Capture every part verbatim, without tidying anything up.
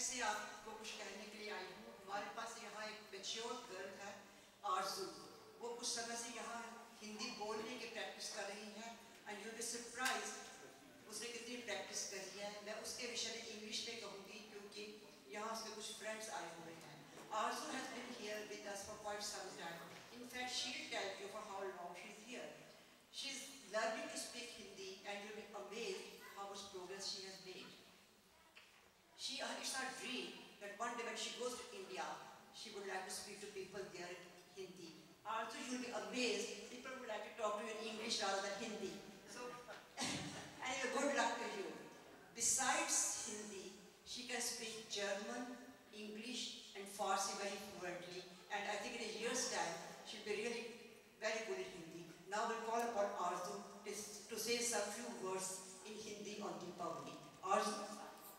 से आपको कुछ कहने के लिए आई हूँ। हमारे पास यहाँ एक मैच्योर गर्ल है आरजू, वो कुछ समय से यहाँ हिंदी बोलने की प्रैक्टिस कर रही है and you will be surprised उसने कितनी प्रैक्टिस करी है। मैं उसके विषय में इंग्लिश में कहूँगी क्योंकि यहाँ उसके कुछ फ्रेंड्स आए हुए हैं। Arzu has been here with us for quite some time. In fact, she'll tell you for how long she's here. She's learning to speak Hindi and you'll be amazed how much progress she has made. She, uh, it's her dream that one day when she goes to India, she would like to speak to people there in Hindi. Arzu, you'll be amazed. People would like to talk to you in English rather than Hindi. So, anyway, good luck to you. Besides Hindi, she can speak German, English and Farsi very fluently, and I think in a year's time she'll be really very good at Hindi. Now we'll call upon Arzu to say some few words in Hindi on Deepavali. Arzu.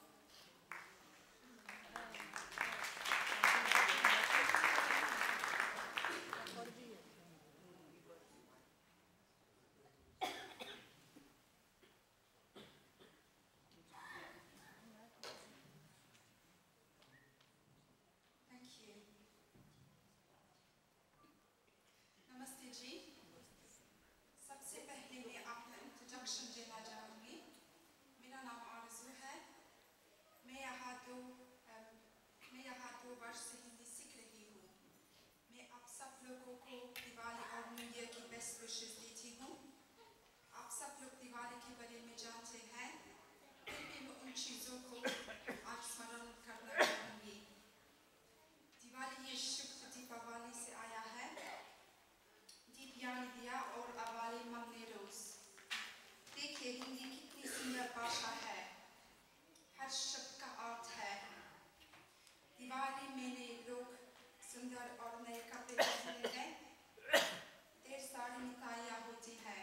नमस्ते जी। सबसे पहले मैं आपको introduction देना चाहूँगी। मेरा नाम आरज़ू है। मैं यहाँ दो मैं यहाँ दो वर्ष से हिंदी सीख रही हूँ। मैं आप सब लोगों को दिवाली और न्यू ईयर की बेस्ट विशेस देती हूँ। आप सब लोग दिवाली के बारे में जानते हैं, फिर भी मैं उन चीज़ों को आज स्मरण करना चाहूँगी। दिवाली ये शुभ दीपावली से आया है। दीप यानी दिया और अवाली मंगने रोज। देखिए हिंदी कितनी सुंदर भाषा है, हर शब्द का अर्थ है। दिवाली में लोग सुंदर और नए कपड़े पहनते हैं, ढेर सारी मिठाइयाँ होती हैं,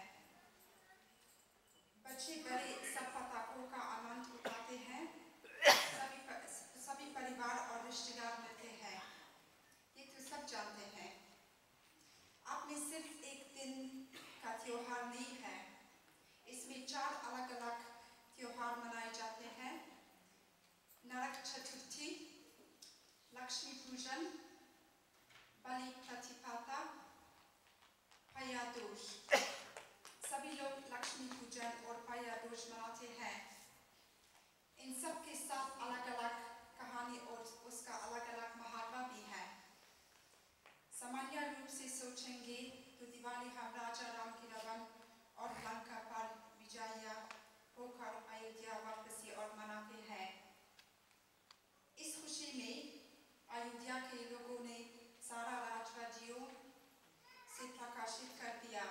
बच्चे बड़े सब पटाखों का आनंद उठाते हैं, सभी सभी परिवार और रिश्तेदार मिलते हैं, ये तो सब जानते हैं। आप में सिर्फ एक दिन का त्योहार नहीं है, इसमें चार अलग अलग त्योहार मनाए जाते हैं। नरक चतुर्थी, लक्ष्मी पूजन, बलि प्रतिपदा, भैया दूज। सभी लोग लक्ष्मी पूजन और भैया दूज मनाते हैं। इन सब के साथ अलग अलग कहानी और उसका अलग अलग महात्मा भी है। सामान्य रूप से सोचेंगे तो दिवाली हम राजा राम की रावण और लंका पर विजय होकर अयोध्या वापसी और मनाते हैं। इस खुशी में अयोध्या के लोगों ने सारा राजवाजियों से प्रकाशित कर दिया।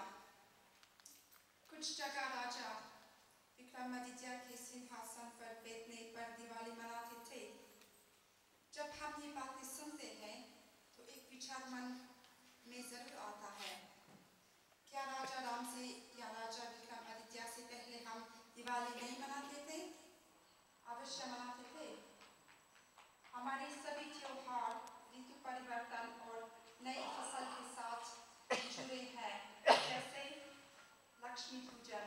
कुछ जगह राजा विक्रमादित्य के सिंहासन पर बैठने पर दिवाली मनाते थे। जब हम ये बातें सुनते हैं तो एक विचार मन में जरूर आता है, क्या राजा राम से या राजा विक्रमादित्य से पहले हम दिवाली नहीं मनाते थे? अवश्य मनाते थे। हमारे सभी त्योहार ऋतु परिवर्तन और नई फसल के साथ जुड़े हैं, जैसे लक्ष्मी पूजन।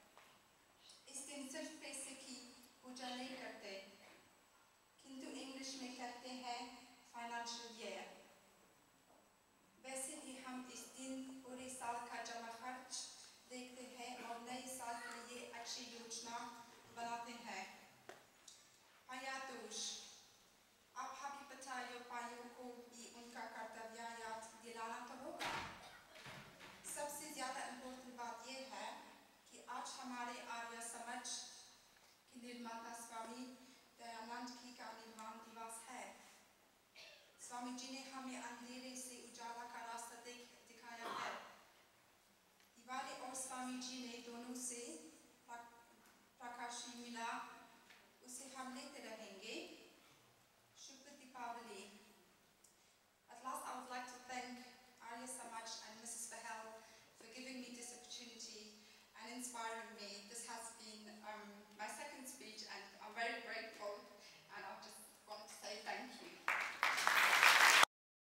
इस दिन सिर्फ पैसे की पूजा नहीं करते, किंतु इंग्लिश में कहते हैं फाइनेंशियल ईयर। वैसे ही हम इस दिन पूरे साल का जमा खर्च देखते हैं और नए साल के लिए अच्छी योजना बनाते हैं। भैया दूज, अब हमें बच्चों भाइयों को भी उनका कर्तव्य याद दिलाना तो होगा। सबसे ज़्यादा इम्पोर्टेंट बात यह है कि आज हमारे आर्य समाज के निर्माता स्वामी दयानंद जी का निर्वाण दिवस है। स्वामी जी ने हमें अंधेरे से उजाला का रास्ता दिखाया है। दिवाली और स्वामी जी ने दोनों से